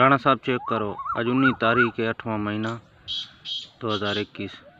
राणा साहब चेक करो, आज 19 तारीख है 8वां महीना 2021।